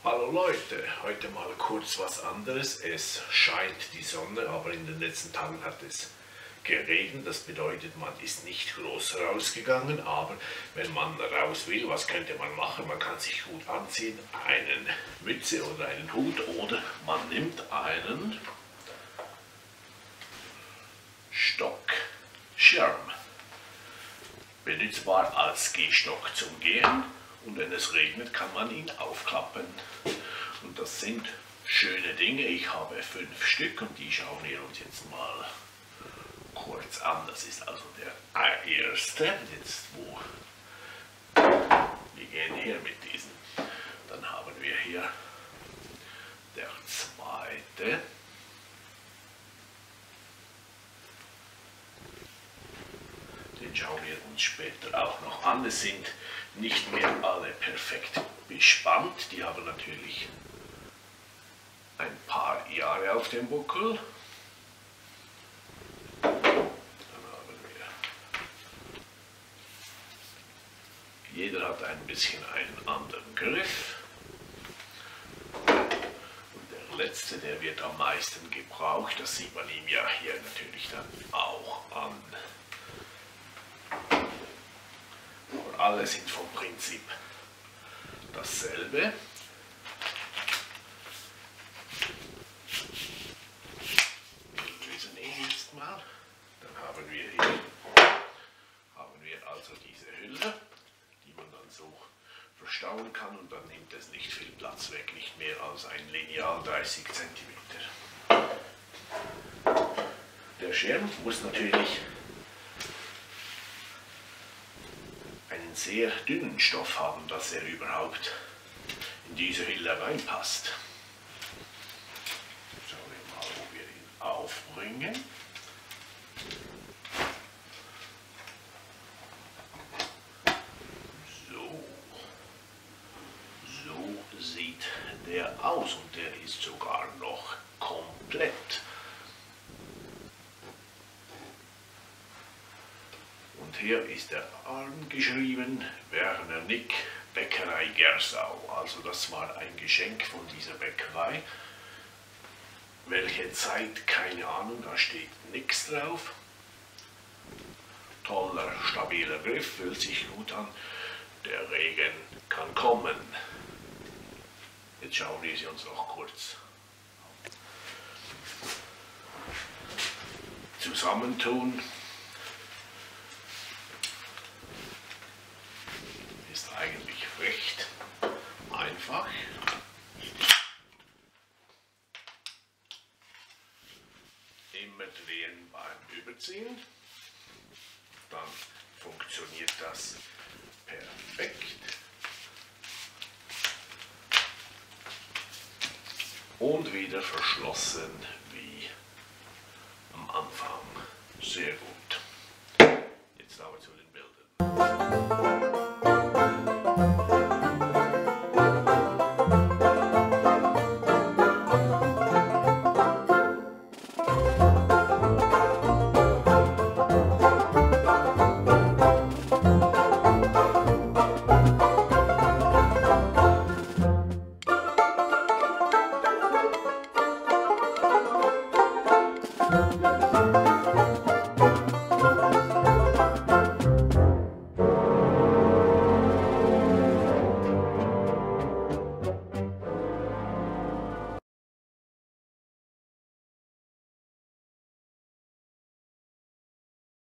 Hallo Leute, heute mal kurz was anderes. Es scheint die Sonne, aber in den letzten Tagen hat es geregnet. Das bedeutet, man ist nicht groß rausgegangen, aber wenn man raus will, was könnte man machen? Man kann sich gut anziehen, eine Mütze oder einen Hut, oder man nimmt einen Stockschirm, benutzbar als Gehstock zum Gehen. Und wenn es regnet, kann man ihn aufklappen. Und das sind schöne Dinge. Ich habe 5 Stück und die schauen wir uns jetzt mal kurz an. Das ist also der erste. Jetzt wir gehen hier mit diesen. Dann haben wir hier der zweite. Den schauen wir uns später auch noch an. Es sind nicht mehr alle perfekt bespannt. Die haben natürlich ein paar Jahre auf dem Buckel. Dann haben wir, jeder hat ein bisschen einen anderen Griff. Und der letzte, der wird am meisten gebraucht. Das sieht man ihm ja hier natürlich dann auch an. Alle sind vom Prinzip dasselbe. Wir lösen ihn jetzt mal. Dann haben wir hier also diese Hülle, die man dann so verstauen kann, und dann nimmt es nicht viel Platz weg, nicht mehr als ein Lineal 30 cm. Der Schirm muss natürlich einen sehr dünnen Stoff haben, dass er überhaupt in diese Hülle reinpasst. Schauen wir mal, wo wir ihn aufbringen. So sieht der aus, und der ist sogar noch komplett. Und hier ist der Arm geschrieben, Werner Nick, Bäckerei Gersau. Also das war ein Geschenk von dieser Bäckerei. Welche Zeit, keine Ahnung, da steht nichts drauf. Toller, stabiler Griff, fühlt sich gut an. Der Regen kann kommen. Jetzt schauen wir sie uns noch kurz zusammentun. Ist eigentlich recht einfach. Immer drehen beim Überziehen. Dann funktioniert das perfekt. Und wieder verschlossen wie am Anfang. Sehr gut.